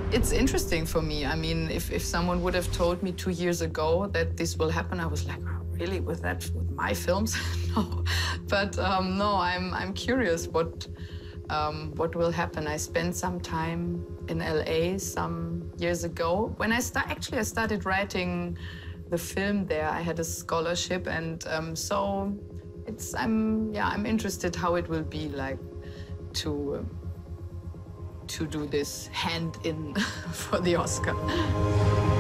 It's interesting for me. I mean, if someone would have told me 2 years ago that this will happen, I was like, oh, really, with my films? No. But no, I'm curious what will happen. I spent some time in LA some years ago. When I started writing the film there. I had a scholarship, and so I'm interested how it will be like to do this hand in for the Oscar.